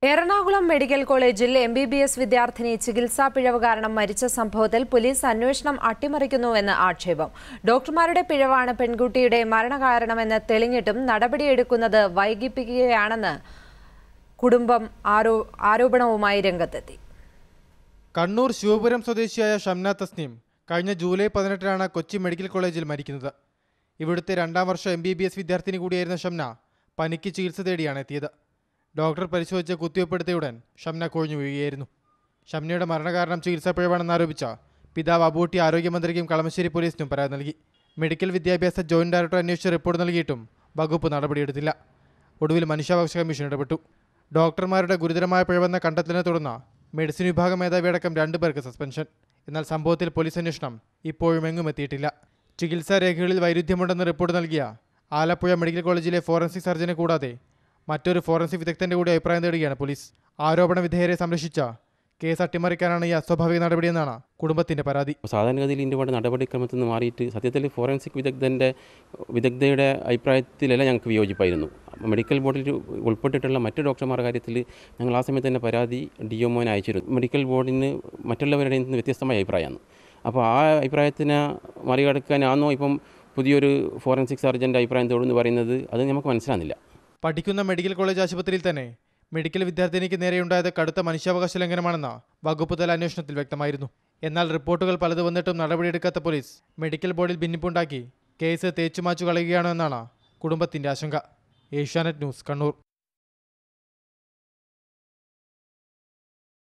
Ernakulam medical കോളേജിൽ MBBS വിദ്യാർത്ഥിനി ചികിത്സാ പിഴവ് കാരണം മരിച്ച സംഭവത്തിൽ പോലീസ് അന്വേഷണം അട്ടിമറിക്കുന്നുവെന്ന് ആക്ഷേപം. ഡോക്ടർമാരുടെ പിഴവാണ് പെൺകുട്ടിയുടെ മരണകാരണമെന്ന് തെളിഞ്ഞിട്ടും നടപടിയെടുക്കുന്നത് വൈകിപ്പിക്കുകയാണെന്ന് കുടുംബം ആരോപണവുമായി രംഗത്തെത്തി. കണ്ണൂർ ശിവപുരം സ്വദേശിയായ ഷംന തസ്നീം കഴിഞ്ഞ ജൂലൈ 18-നാണ് കൊച്ചി മെഡിക്കൽ കോളേജിൽ മരിക്കുന്നത്. ഇവിടുത്തെ 2ാം വർഷ MBBS വിദ്യാർത്ഥിനി കൂടിയായിരുന്ന ഷംന പനിക്ക് ചികിത്സ തേടിയാണ് എത്തിയത്. ഡോക്ടർ പരിശോധിച്ച് കുത്തിവെപ്പെടുത്തിയുടൻ ഷംന കൊഴിഞ്ഞു വീഴുകയായിരുന്നു. ഷംനയുടെ മരണകാരണം ചികിത്സാ പിഴവാണെന്നാരോപിച്ച പിതാവ് അബൂട്ടി ആരോഗ്യമന്ത്രിക്കും കളമശ്ശേരി പോലീസിനും പരാതി നൽകി. മെഡിക്കൽ വിദ്യാഭ്യാസ ജോയിന്റ് ഡയറക്ടർ അന്വേഷിച്ച് റിപ്പോർട്ട് നൽകിയിട്ടും വകുപ്പ് നടപടിയെടുത്തില്ല. ഒടുവിൽ മനുഷ്യാവകാശ കമ്മീഷൻ ഇടപെട്ടു. ഡോക്ടർമാരുടെ ഗുരുതരമായ പിഴവെന്ന കണ്ടെത്തലിനെ തുടർന്ന് മെഡിസിൻ വിഭാഗം മേധാവിയടക്കം 2 പേർക്ക് സസ്പെൻഷൻ. എന്നാൽ സംഭവത്തിൽ പോലീസ് അന്വേഷണം ഇപ്പോഴും എങ്ങും എത്തിയിട്ടില്ല. ചികിത്സാ രേഖകളിൽ വൈരുദ്ധ്യമുണ്ടെന്ന് റിപ്പോർട്ട് നൽകിയ ആലപ്പുഴ മെഡിക്കൽ കോളേജിലെ ഫോറൻസിക് സർജനെ കൂടാതെ മറ്റൊരു ഫോറൻസിക് വിദഗ്ധന്റെ കൂടി അഭിപ്രായം തേടുകയാണ് പോലീസ്. ആരോപണ വിധേയരെ സംരക്ഷിച്ച കേസ് അട്ടിമറിക്കാനാണ് ഈ അസ്വാഭാവിക നടപടിയെന്നാണ് കുടുംബത്തിന്റെ പരാതി. സാധാരണഗതിയിൽ ഇന്ത്യയുടെ നടപടിക്രമത്തിൽ നിന്ന് മാറിയിട്ട് സത്യത്തിൽ ഫോറൻസിക് വിദഗ്ധയുടെ അഭിപ്രായത്തിലല്ല ഞങ്ങൾക്ക് വിയോജിപ്പായിരുന്നു. മെഡിക്കൽ ബോർഡിൽ ഉൾപ്പെട്ടിട്ടുള്ള മറ്റ് ഡോക്ടർമാരുടെ കാര്യത്തിൽ ഞങ്ങൾ ആ സമയത്ത് തന്നെ പരാതി DMOന് അയച്ചിരുന്നു. മെഡിക്കൽ ബോർഡിന് മറ്റുള്ളവരുടെ നിന്ന് വ്യത്യസ്തമായ അഭിപ്രായമാണ്. അപ്പോൾ ആ അഭിപ്രായത്തിനെ മറികടക്കാനാണോ ഇപ്പം പുതിയൊരു ഫോറൻസിക് സർജൻ്റെ അഭിപ്രായം തോന്നുന്നു പറയുന്നത്, അത് നമുക്ക് മനസ്സിലാകുന്നില്ല. പഠിക്കുന്ന മെഡിക്കൽ കോളേജ് ആശുപത്രിയിൽ തന്നെ മെഡിക്കൽ വിദ്യാർത്ഥിനിക്ക് നേരെയുണ്ടായത് കടുത്ത മനുഷ്യാവകാശ ലംഘനമാണെന്ന് വകുപ്പ് തല അന്വേഷണത്തിൽ വ്യക്തമായിരുന്നു. എന്നാൽ റിപ്പോർട്ടുകൾ പലത് വന്നിട്ടും നടപടിയെടുക്കാത്ത പോലീസ് മെഡിക്കൽ ബോർഡിൽ ഭിന്നിപ്പുണ്ടാക്കി കേസ് തേച്ചുമാച്ചു കളയുകയാണോ എന്നാണ് കുടുംബത്തിന്റെ ആശങ്ക. Asianet news, Kannur.